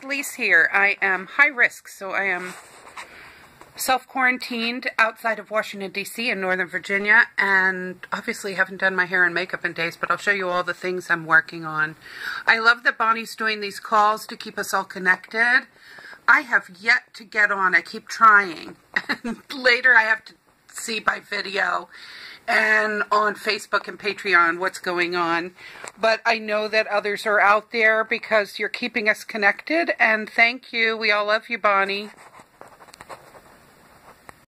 Lise here. I am high risk, so I am self-quarantined outside of Washington, D.C. in Northern Virginia, and obviously haven't done my hair and makeup in days, but I'll show you all the things I'm working on. I love that Bonnie's doing these calls to keep us all connected. I have yet to get on. I keep trying. And later I have to see by video and on Facebook and Patreon what's going on. But I know that others are out there because you're keeping us connected, and thank you. We all love you, Bonnie.